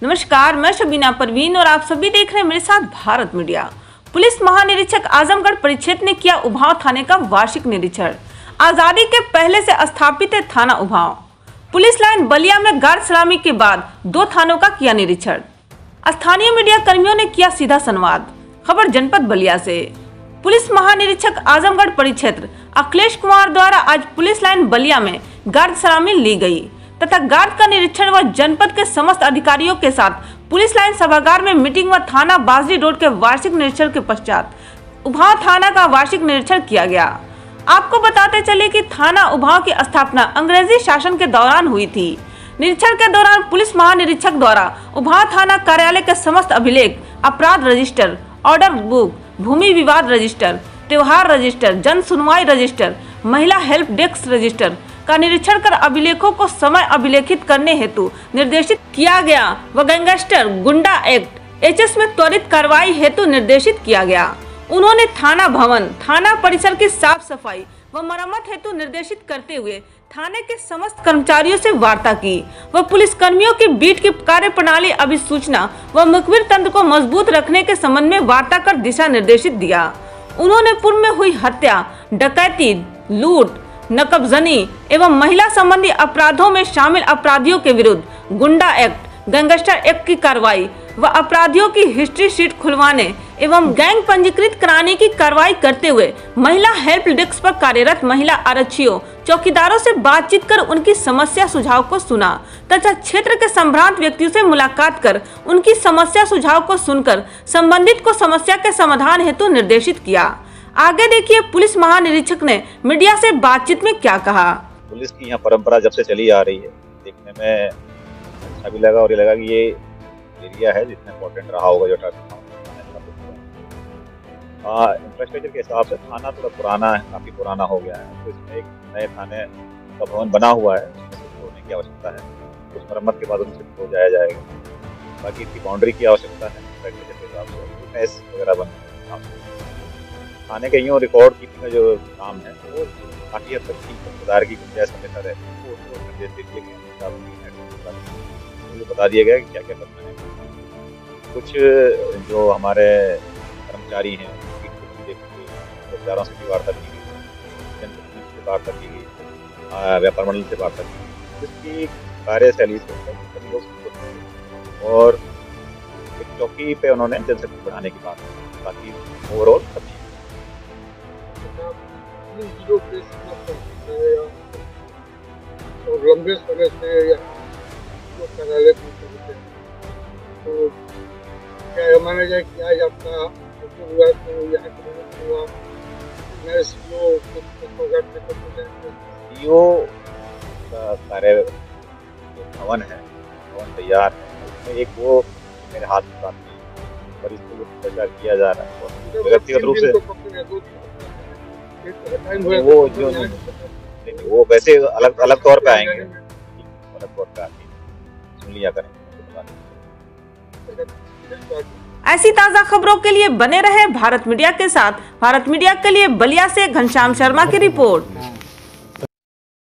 नमस्कार, मैं शबीना परवीन और आप सभी देख रहे हैं मेरे साथ भारत मीडिया। पुलिस महानिरीक्षक आजमगढ़ परिक्षेत्र ने किया उभाव थाने का वार्षिक निरीक्षण। आजादी के पहले से स्थापित है थाना उभाव। पुलिस लाइन बलिया में गार्ड सलामी के बाद 2 थानों का किया निरीक्षण। स्थानीय मीडिया कर्मियों ने किया सीधा संवाद। खबर जनपद बलिया से। पुलिस महानिरीक्षक आजमगढ़ परिक्षेत्र अखिलेश कुमार द्वारा आज पुलिस लाइन बलिया में गार्ड सलामी ली गई तथा गार्ड का निरीक्षण व जनपद के समस्त अधिकारियों के साथ पुलिस लाइन सभागार में मीटिंग व थाना बाजरी रोड के वार्षिक निरीक्षण के पश्चात उभाव थाना का वार्षिक निरीक्षण किया गया। आपको बताते चले कि थाना उभाव की स्थापना अंग्रेजी शासन के दौरान हुई थी। निरीक्षण के दौरान पुलिस महानिरीक्षक द्वारा उभाव थाना कार्यालय के समस्त अभिलेख, अपराध रजिस्टर, ऑर्डर बुक, भूमि विवाद रजिस्टर, त्योहार रजिस्टर, जन सुनवाई रजिस्टर, महिला हेल्प डेस्क रजिस्टर का निरीक्षण कर अभिलेखों को समय अभिलेखित करने हेतु निर्देशित किया गया व गैंगस्टर गुंडा एक्ट एचएस में त्वरित कार्रवाई हेतु निर्देशित किया गया। उन्होंने थाना भवन, थाना परिसर की साफ सफाई व मरम्मत हेतु निर्देशित करते हुए थाने के समस्त कर्मचारियों से वार्ता की व पुलिस कर्मियों की बीट की कार्य प्रणाली, अभिसूचना व मुखबिर तंत्र को मजबूत रखने के संबंध में वार्ता कर दिशा निर्देशित दिया। उन्होंने पूर्व में हुई हत्या, डकैती, लूट, नकबजनी एवं महिला संबंधी अपराधों में शामिल अपराधियों के विरुद्ध गुंडा एक्ट, गैंगस्टर एक्ट की कार्रवाई व अपराधियों की हिस्ट्री शीट खुलवाने एवं गैंग पंजीकृत कराने की कार्रवाई करते हुए महिला हेल्प डेस्क पर कार्यरत महिला आरक्षियों, चौकीदारों से बातचीत कर उनकी समस्या सुझाव को सुना तथा क्षेत्र के संभ्रांत व्यक्तियों से मुलाकात कर उनकी समस्या सुझाव को सुनकर संबंधित को समस्या के समाधान हेतु निर्देशित किया। आगे देखिए पुलिस महानिरीक्षक ने मीडिया से बातचीत में क्या कहा। पुलिस की यहाँ परंपरा जब से चली आ रही है, देखने में अच्छा भी लगा और ये लगा कि ये एरिया है जितना इम्पोर्टेंट रहा होगा जो ट्रैफिक इंफ्रास्ट्रक्चर के हिसाब से थाना थोड़ा पुराना है, काफ़ी पुराना हो गया है। तो इसमें एक नए थाने का भवन बना हुआ है, उसमें होने की आवश्यकता है। उस मरम्मत के बाद उनसे हो जाया जाएगा। बाकी इसकी बाउंड्री की आवश्यकता है इंफ्रास्ट्रक्चर के हिसाब से, फिटनेस वगैरह बन थाने के यूँ रिकॉर्ड कीपिंग का जो काम है वो काफ़ी हद तक सुधार की गुंजाइश हमेशा रहती है। वो निर्देश दे दिए गए, बता दिया गया कि क्या क्या करना है। कुछ जो हमारे कर्मचारी हैं कर्मचारियों से भी वार्ता की गई, जनप्रतिनिधि से वार्ता की गई, व्यापार मंडल से वार्ता की गई, जिसकी कार्यशैली से सभी लोग और एक चौकी पे उन्होंने जनशक्ति बढ़ाने की बात की। बाकी ओवरऑल सब और लंबे समय से कार्यालय तो क्या माना जाए कि आज आपका हुआ तो यहाँ हुआ नए सीओ का कार्य भवन है, भवन तैयार है, उसमें एक वो मेरे हाथ में प्राप्त पर इसको प्रचार किया जा रहा है व्यक्तिगत रूप से। वो वैसे अलग अलग तौर पे आएंगे, अलग तौर पे आके सुन लिया करें। ऐसी ताज़ा खबरों के लिए बने रहे भारत मीडिया के साथ। भारत मीडिया के लिए बलिया से घनश्याम शर्मा की रिपोर्ट।